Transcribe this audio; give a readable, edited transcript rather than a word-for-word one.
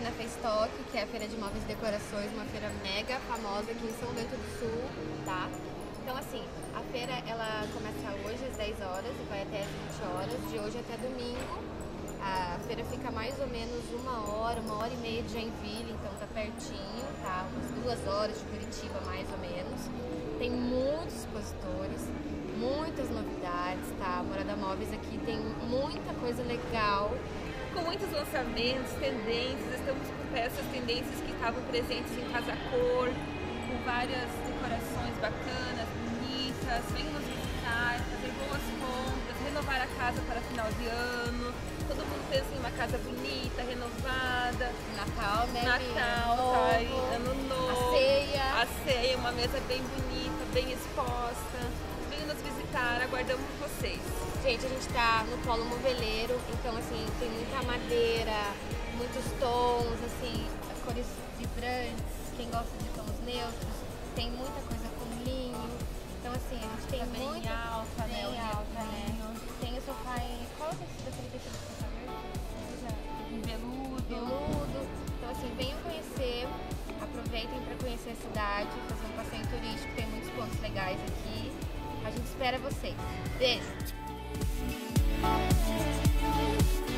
na Festock, que é a feira de móveis e decorações, uma feira mega famosa aqui em São Bento do Sul, tá? Então assim, a feira ela começa hoje às 10 horas e vai até às 20 horas, de hoje até domingo. A feira fica mais ou menos uma hora e meia de Joinville, então tá pertinho, tá? Umas 2 horas de Curitiba, mais ou menos. Tem muitos expositores, muitas novidades, tá? A Morada Móveis aqui tem muita coisa legal. Com muitos lançamentos, tendências, estamos com peças, tendências que estavam presentes em Casa Cor, com várias decorações bacanas, bonitas. Venham nos visitar, fazer boas compras, renovar a casa para final de ano. Todo mundo pensa em uma casa bonita, renovada. Natal, né? Natal, Novo, tá aí, ano novo. A ceia, uma mesa bem bonita, bem exposta. Venham nos visitar, aguardamos vocês. Gente, a gente tá no polo moveleiro, então assim, tem muita madeira, muitos tons, assim, cores vibrantes, quem gosta de tons neutros, tem muita coisa com linho. Então assim, a gente tem Tá bem muita... alta, né? Bem alta, né? Tem o sofá em... Qual é daquele tecido do sofá verde? Em veludo. Veludo. Então assim, venham conhecer, aproveitem para conhecer a cidade, fazer um passeio turístico, tem muitos pontos legais aqui. A gente espera vocês. Beijo!